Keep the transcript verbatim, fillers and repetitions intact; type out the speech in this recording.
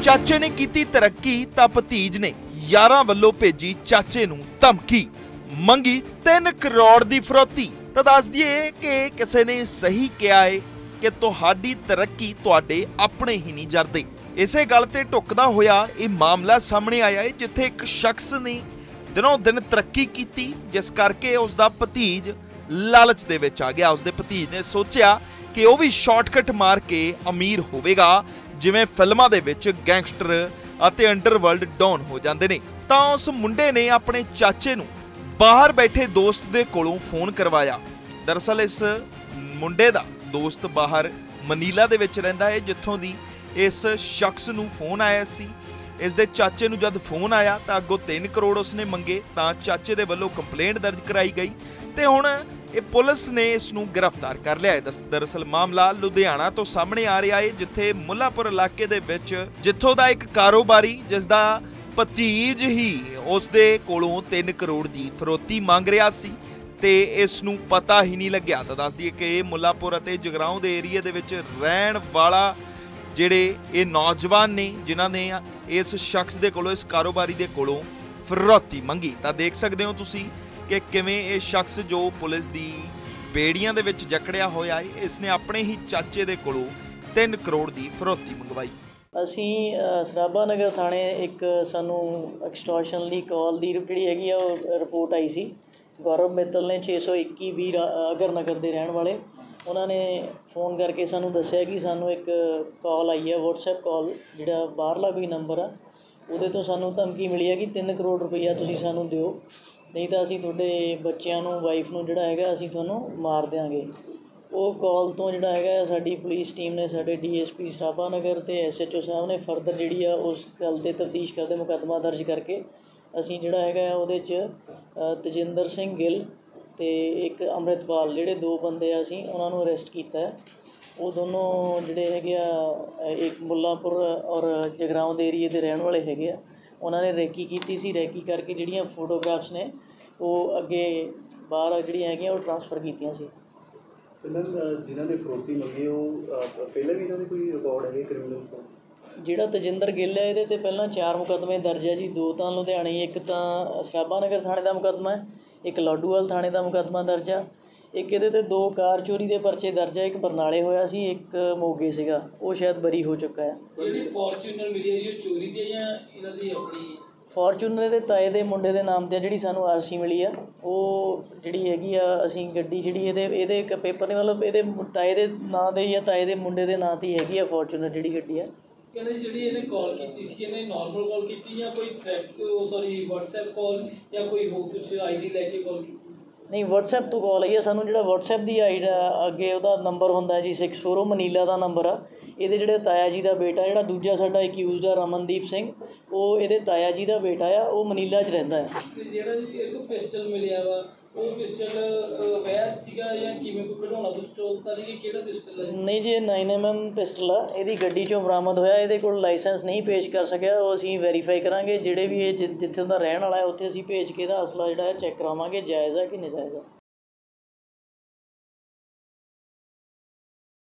ਚਾਚੇ ਨੇ ਕੀਤੀ ਤਰੱਕੀ ਤਾਂ ਭਤੀਜ ਨੇ यारां ਵੱਲੋਂ ਭੇਜੀ ਚਾਚੇ ਨੂੰ ਧਮਕੀ, ਮੰਗੀ तीन करोड़ ਦੀ ਫਰੌਤੀ। ਤਾਂ ਦੱਸ ਦਈਏ ਕਿ ਕਿਸੇ ਨੇ ਸਹੀ ਕਿਹਾ ਹੈ ਕਿ ਤੁਹਾਡੀ ਤਰੱਕੀ ਤੁਹਾਡੇ ਆਪਣੇ ਹੀ ਨਹੀਂ ਜਰਦੇ। ਇਸੇ ਗੱਲ ਤੇ ਢੁੱਕਦਾ ਹੋਇਆ ਇਹ ਮਾਮਲਾ ਸਾਹਮਣੇ ਆਇਆ ਹੈ ਜਿੱਥੇ ਇੱਕ ਸ਼ਖਸ ਨੇ ਦਿਨੋਂ ਦਿਨ ਤਰੱਕੀ ਕੀਤੀ, ਜਿਸ ਕਰਕੇ ਉਸ ਦਾ ਭਤੀਜ ਲਾਲਚ ਦੇ ਵਿੱਚ ਆ ਗਿਆ। ਉਸਦੇ ਭਤੀਜ ਨੇ ਸੋਚਿਆ ਕਿ ਉਹ ਵੀ ਸ਼ਾਰਟਕਟ ਮਾਰ ਕੇ ਅਮੀਰ ਹੋਵੇਗਾ, ਜਿਵੇਂ ਫਿਲਮਾਂ ਦੇ ਵਿੱਚ ਗੈਂਗਸਟਰ ਅਤੇ ਅੰਡਰਵਰਲਡ ਡੌਨ ਹੋ ਜਾਂਦੇ ਨੇ। ਤਾਂ ਉਸ ਮੁੰਡੇ ਨੇ ਆਪਣੇ ਚਾਚੇ ਨੂੰ ਬਾਹਰ ਬੈਠੇ ਦੋਸਤ ਦੇ ਕੋਲੋਂ ਫੋਨ ਕਰਵਾਇਆ। ਦਰਅਸਲ ਇਸ ਮੁੰਡੇ ਦਾ ਦੋਸਤ ਬਾਹਰ ਮਨੀਲਾ ਦੇ ਵਿੱਚ ਰਹਿੰਦਾ ਹੈ, ਜਿੱਥੋਂ ਦੀ ਇਸ ਸ਼ਖਸ ਨੂੰ ਫੋਨ ਆਇਆ ਸੀ। ਇਸ ਦੇ ਚਾਚੇ ਨੂੰ ਜਦ ਫੋਨ ਆਇਆ ਤਾਂ ਅੱਗੋਂ तीन करोड़ ਉਸਨੇ ਮੰਗੇ, ਤਾਂ ਚਾਚੇ ਦੇ ਵੱਲੋਂ ਕੰਪਲੇਂਟ ਦਰਜ ਕਰਾਈ ਗਈ ਤੇ ਹੁਣ ਇਹ ਪੁਲਿਸ ਨੇ ਇਸ ਨੂੰ ਗ੍ਰਿਫਤਾਰ ਕਰ ਲਿਆ ਹੈ। ਦਰਅਸਲ ਮਾਮਲਾ ਲੁਧਿਆਣਾ ਤੋਂ ਸਾਹਮਣੇ ਆ ਰਿਹਾ ਹੈ, ਜਿੱਥੇ ਮੁੱਲਾਪੁਰ ਇਲਾਕੇ ਦੇ ਵਿੱਚ ਜਿੱਥੋਂ ਦਾ ਇੱਕ ਕਾਰੋਬਾਰੀ ਜਿਸ ਦਾ ਭਤੀਜ ਹੀ ਉਸ ਦੇ ਕੋਲੋਂ तीन करोड़ ਦੀ ਫਰੌਤੀ ਮੰਗ ਰਿਹਾ ਸੀ ਤੇ ਇਸ ਨੂੰ ਪਤਾ ਹੀ ਨਹੀਂ ਲੱਗਿਆ। ਤਾਂ ਦੱਸ ਦਈਏ ਕਿ ਇਹ ਮੁੱਲਾਪੁਰ ਅਤੇ ਜਗਰਾਉਂ ਦੇ ਏਰੀਆ ਦੇ ਵਿੱਚ ਰਹਿਣ ਵਾਲਾ ਜਿਹੜੇ ਇਹ ਨੌਜਵਾਨ ਨੇ ਜਿਨ੍ਹਾਂ ਨੇ ਇਸ ਸ਼ਖਸ ਦੇ ਕੋਲੋਂ, ਇਸ ਕਾਰੋਬਾਰੀ ਦੇ ਕੋਲੋਂ ਫਰੌਤੀ ਮੰਗੀ। ਤਾਂ ਦੇਖ ਸਕਦੇ ਹੋ ਤੁਸੀਂ ਕਿ ਕਿਵੇਂ ਇਹ ਸ਼ਖਸ ਜੋ ਪੁਲਿਸ ਦੀ ਬੇੜੀਆਂ ਦੇ ਵਿੱਚ ਜਕੜਿਆ ਹੋਇਆ ਹੈ, ਇਸ ਨੇ ਆਪਣੇ ਹੀ ਚਾਚੇ ਦੇ ਕੋਲੋਂ तीन करोड़ ਦੀ ਫਰੌਤੀ ਮੰਗਵਾਈ। ਅਸੀਂ ਸਰਾਭਾ ਨਗਰ ਥਾਣੇ ਇੱਕ ਸਾਨੂੰ ਐਕਸਟੋਰਸ਼ਨ ਦੀ ਕਾਲ ਦੀ ਜਿਹੜੀ ਹੈਗੀ ਆ ਉਹ ਰਿਪੋਰਟ ਆਈ ਸੀ। ਗੌਰਵ ਮਿੱਤਲ ਨੇ ਛੇ ਸੌ ਇੱਕੀ ਵੀਹ ਅਗਰ ਨਗਰ ਦੇ ਰਹਿਣ ਵਾਲੇ, ਉਹਨਾਂ ਨੇ ਫ਼ੋਨ ਕਰਕੇ ਸਾਨੂੰ ਦੱਸਿਆ ਕਿ ਸਾਨੂੰ ਇੱਕ ਕਾਲ ਆਈ ਹੈ, ਵਟਸਐਪ ਕਾਲ, ਜਿਹੜਾ ਬਾਹਰਲਾ ਕੋਈ ਨੰਬਰ ਆ, ਉਹਦੇ ਤੋਂ ਸਾਨੂੰ ਧਮਕੀ ਮਿਲੀ ਹੈ ਕਿ तीन करोड़ ਰੁਪਈਆ ਤੁਸੀਂ ਸਾਨੂੰ ਦਿਓ, ਨਹੀਂ ਤਾਂ ਅਸੀਂ ਤੁਹਾਡੇ ਬੱਚਿਆਂ ਨੂੰ, ਵਾਈਫ ਨੂੰ ਜਿਹੜਾ ਹੈਗਾ ਅਸੀਂ ਤੁਹਾਨੂੰ ਮਾਰ ਦਿਆਂਗੇ। ਉਹ ਕਾਲ ਤੋਂ ਜਿਹੜਾ ਹੈਗਾ ਸਾਡੀ ਪੁਲਿਸ ਟੀਮ ਨੇ, ਸਾਡੇ D S P Sarabha Nagar ਅਤੇ ਐਸ ਐਚ ਓ ਸਾਹਿਬ ਨੇ ਫਰਦਰ ਜਿਹੜੀ ਆ ਉਸ ਗੱਲ 'ਤੇ ਤਫਤੀਸ਼ ਕਰਦੇ ਮੁਕੱਦਮਾ ਦਰਜ ਕਰਕੇ ਅਸੀਂ ਜਿਹੜਾ ਹੈਗਾ ਉਹਦੇ 'ਚ ਤਜਿੰਦਰ ਸਿੰਘ ਗਿੱਲ ਅਤੇ ਇੱਕ ਅੰਮ੍ਰਿਤਪਾਲ, ਜਿਹੜੇ ਦੋ ਬੰਦੇ ਆ ਅਸੀਂ ਉਹਨਾਂ ਨੂੰ ਅਰੈਸਟ ਕੀਤਾ ਹੈ। ਉਹ ਦੋਨੋਂ ਜਿਹੜੇ ਹੈਗੇ ਆ ਇੱਕ ਮੁੱਲਾਂਪੁਰ ਔਰ ਜਗਰਾਉਂ ਦੇ ਏਰੀਏ ਦੇ ਰਹਿਣ ਵਾਲੇ ਹੈਗੇ ਆ। ਉਹਨਾਂ ਨੇ ਰੈਕੀ ਕੀਤੀ ਸੀ, ਰੈਕੀ ਕਰਕੇ ਜਿਹੜੀਆਂ ਫੋਟੋਗ੍ਰਾਫਸ ਨੇ ਉਹ ਅੱਗੇ ਬਾਹਰ ਜਿਹੜੀਆਂ ਹੈਗੀਆਂ ਉਹ ਟਰਾਂਸਫਰ ਕੀਤੀਆਂ ਸੀ। ਮੈਮ ਜਿਨ੍ਹਾਂ ਨੇ ਫਰੌਤੀ ਮੰਗੀ ਉਹ ਪਹਿਲਾਂ ਵੀ ਇਹਨਾਂ ਦੇ ਕੋਈ ਰਿਕਾਰਡ ਹੈਗੇ ਕ੍ਰਿਮੀਨਲ? ਜਿਹੜਾ ਤਜਿੰਦਰ ਗਿੱਲ ਹੈ ਇਹਦੇ 'ਤੇ ਪਹਿਲਾਂ ਚਾਰ ਮੁਕੱਦਮੇ ਦਰਜ ਹੈ ਜੀ, ਦੋ ਤਾਂ ਲੁਧਿਆਣੇ, ਇੱਕ ਤਾਂ ਸਰਾਭਾ ਨਗਰ ਥਾਣੇ ਦਾ ਮੁਕੱਦਮਾ ਹੈ, ਇੱਕ ਲਾਡੂਵਾਲ ਥਾਣੇ ਦਾ ਮੁਕੱਦਮਾ ਦਰਜ ਆ, ਇੱਕ ਇਹਦੇ 'ਤੇ ਦੋ ਕਾਰ ਚੋਰੀ ਦੇ ਪਰਚੇ ਦਰਜ ਆ, ਇੱਕ ਬਰਨਾਲੇ ਹੋਇਆ ਸੀ, ਇੱਕ ਮੋਗੇ ਸੀਗਾ, ਉਹ ਸ਼ਾਇਦ ਬਰੀ ਹੋ ਚੁੱਕਾ ਹੈ। ਜਿਹੜੀ ਫੋਰਚੂਨਰ ਮਿਲੀ ਹੈ ਉਹ ਚੋਰੀ ਦੀ ਜਾਂ ਇਹਨਾਂ ਦੀ ਆਪਣੀ? ਫੋਰਚੂਨਰ ਦੇ ਤਾਏ ਦੇ ਮੁੰਡੇ ਦੇ ਨਾਮ 'ਤੇ ਜਿਹੜੀ ਸਾਨੂੰ ਆਰ ਸੀ ਮਿਲੀ ਆ, ਉਹ ਜਿਹੜੀ ਹੈਗੀ ਆ ਅਸੀਂ ਗੱਡੀ ਜਿਹੜੀ ਇਹਦੇ ਇਹਦੇ ਇੱਕ ਪੇਪਰ ਨੇ, ਮਤਲਬ ਇਹਦੇ ਤਾਏ ਦੇ ਨਾਂ 'ਤੇ ਜਾਂ ਤਾਏ ਦੇ ਮੁੰਡੇ ਦੇ ਨਾਂ 'ਤੇ ਹੀ ਹੈਗੀ ਆ ਫੋਰਚੂਨਰ ਜਿਹੜੀ ਗੱਡੀ ਆ। ਕਹਿੰਦੇ ਜਿਹੜੀ ਇਹਨੇ ਕਾਲ ਕੀਤੀ ਸੀ, ਇਹਨੇ ਨਾਰਮਲ ਕਾਲ ਕੀਤੀ ਜਾਂ ਕੋਈ ਥ੍ਰੈਟ, ਸੌਰੀ ਵਟਸਐਪ ਕਾਲ ਜਾਂ ਕੋਈ ਹੋਰ ਕੁਛ ਆਈ ਡੀ ਲੈ ਕੇ ਕਾਲ ਕੀਤੀ? ਨਹੀਂ, ਵਟਸਐਪ ਤੋਂ ਕਾਲ ਆਈ ਆ ਸਾਨੂੰ। ਜਿਹੜਾ ਵਟਸਐਪ ਦੀ ਆਈ ਅੱਗੇ ਉਹਦਾ ਨੰਬਰ ਹੁੰਦਾ ਜੀ ਸਿਕਸ ਫੋਰ, ਉਹ ਮਨੀਲਾ ਦਾ ਨੰਬਰ ਆ। ਇਹਦੇ ਜਿਹੜੇ ਤਾਇਆ ਜੀ ਦਾ ਬੇਟਾ, ਜਿਹੜਾ ਦੂਜਾ ਸਾਡਾ ਅਕਿਊਜ਼ਡ ਆ ਰਮਨਦੀਪ ਸਿੰਘ, ਉਹ ਇਹਦੇ ਤਾਇਆ ਜੀ ਦਾ ਬੇਟਾ ਆ, ਉਹ ਮਨੀਲਾ 'ਚ ਰਹਿੰਦਾ ਆ। ਜਿਹੜਾ ਇਹ ਕੋਈ ਪਿਸਟਲ ਮਿਲਿਆ ਵਾ, ਉਹ ਪਿਸਟਲ ਵੈਦ ਸੀਗਾ ਜਾਂ ਕਿਵੇਂ ਕੋਈ ਖਿਡੌਣਾ ਪਿਸਟਲ ਤਾਂ ਨਹੀਂ? ਕਿਹੜਾ ਪਿਸਟਲ ਹੈ? ਨਹੀਂ ਜੀ, ਇਹ ਨਾਈਨ ਐਮ ਐਮ ਪਿਸਟਲ ਆ, ਇਹਦੀ ਗੱਡੀ 'ਚੋਂ ਬਰਾਮਦ ਹੋਇਆ। ਇਹਦੇ ਕੋਲ ਲਾਇਸੈਂਸ ਨਹੀਂ ਪੇਸ਼ ਕਰ ਸਕਿਆ, ਉਹ ਅਸੀਂ ਵੈਰੀਫਾਈ ਕਰਾਂਗੇ। ਜਿਹੜੇ ਵੀ ਇਹ ਜਿੱਥੇ ਉਹਦਾ ਰਹਿਣ ਵਾਲਾ ਹੈ ਉੱਥੇ ਅਸੀਂ ਭੇਜ ਕੇ ਇਹਦਾ ਅਸਲਾ ਜਿਹੜਾ ਹੈ ਚੈੱਕ ਕਰਾਵਾਂਗੇ, ਜਾਇਜ਼ ਹੈ ਕਿ ਨਜਾਇਜ਼ ਹੈ।